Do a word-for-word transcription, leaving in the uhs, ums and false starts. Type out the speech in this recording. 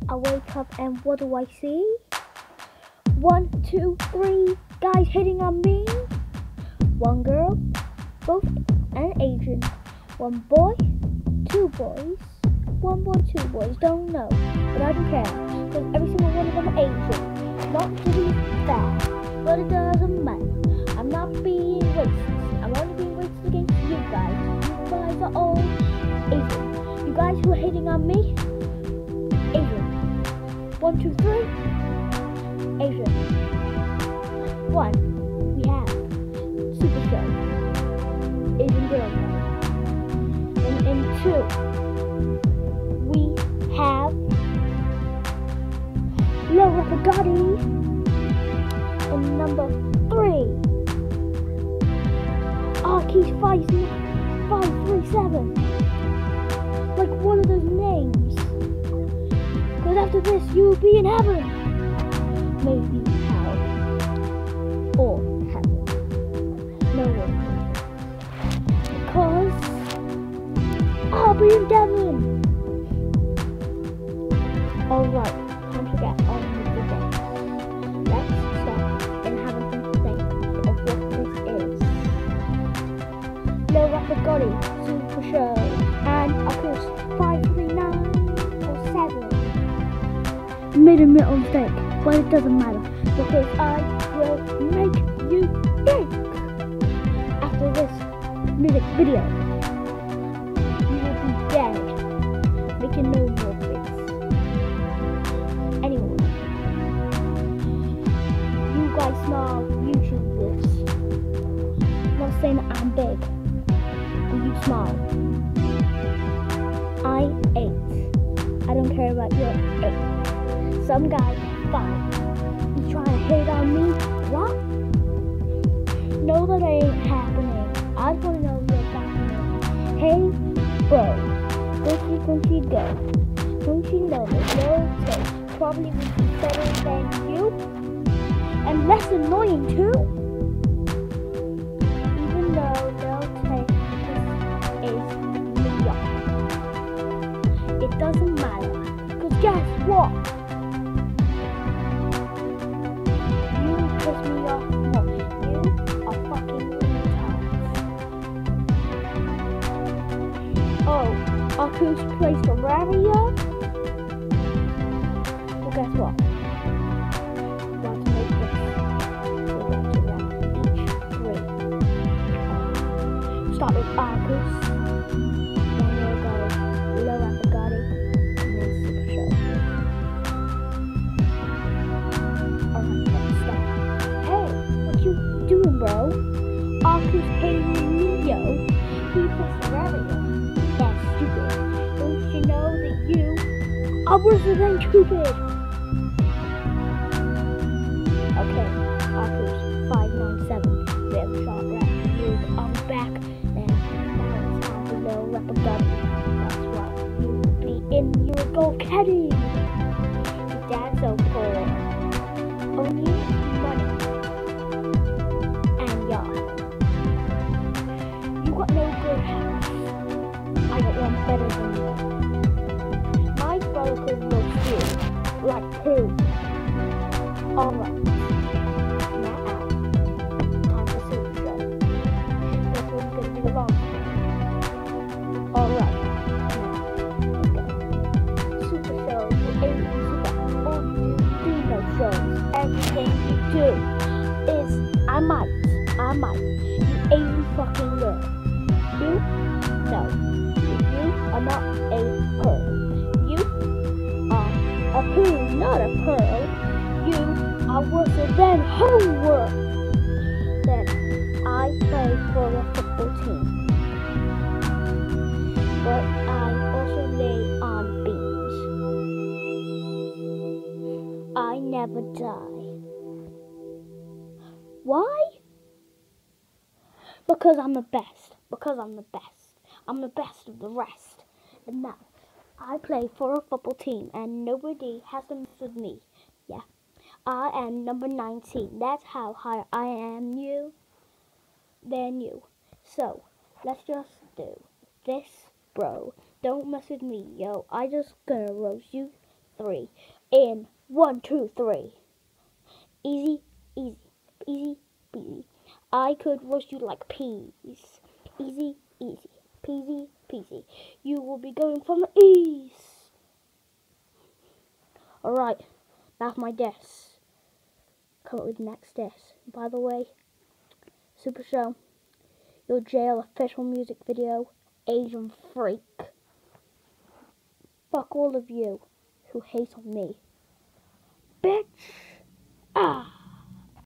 I wake up and what do I see? One, two, three guys hitting on me. One girl, both an Asian. One boy, two boys. One boy, two boys. Don't know, but I don't care because every single one of them are Asian. Not to be fair, but it doesn't matter. I'm not being racist. I'm only being racist against you guys. You guys are all Asian. You guys who are hating on me, Asian. One, two, three, Asian. One, we have Super Show, Asian girl. And in two, we have Lil Rapper Gotti. And number three, Arkeys five five three seven. Like one of those names. Because after this, you will be in heaven. Maybe hell. Or heaven. No one. Because I'll be in Devon. Alright, time to get on with the day. Let's stop and have a think of what this is. Lil Rapper Gotti, Super Show, and Arkeys five three nine or seven. Made a little mistake, but it doesn't matter because I will make you think. After this music video, you will be dead, making no more bits. Anyway, you guys small YouTubers, not saying that I'm big, and you small. I ate. I don't care about your eight. Some guy, five. You trying to hate on me? What? No, that ain't happening. I just want to know what's happening. Hey, bro. Don't you, don't you go? Don't you know that your taste probably would be better than you? And less annoying too? Even though their taste is mediocre. It doesn't matter. Because guess what? Piss me off more. You are fucking retards. Oh, Arkeys plays Terraria? Well, guess what? We're going to make this. We're going to rank each three. Start with Arkeys. Then we'll go Lil Rapper Gotti. And then Super Show. Alright, let's start. What you doing, bro? Arkeys hating me, yo. He plays Terraria. That's stupid. Don't you know that you are worse than stupid? Okay, Arkeys five nine seven. We have a shot rap for you. I'm back. And now it's time for Lil Rapper Gotti. That's right. You will be in your gold caddy. Your dad's so poor. Only money. You got no good house. I got one better than you. My brother could roast you like poo. Alright. Now out. Time for Super Show. This one's gonna be the long one. Alright. Now, let's go. Super Show, the Asian Super all Dino shows. Everything you do is I might. I might. You Asian fucking girl. You? No. You are not a pearl. You are a poo, not a pearl. You are worse than homework. Then I play for a football team. But I also lay on beams. I never die. Why? Because I'm the best. Because I'm the best. I'm the best of the rest. And now, I play for a football team and nobody has to mess with me. Yeah. I am number nineteen. That's how high I am you than you. So, let's just do this, bro. Don't mess with me, yo. I just gonna roast you three. in one, two, three. Easy, easy, easy, peasy. I could roast you like peas. Easy, easy, peasy, peasy. You will be going from the east. Alright, that's my guess. Come up with the next guess. By the way, Super Show, your jail official music video, Asian Freak. Fuck all of you who hate on me. Bitch! Ah!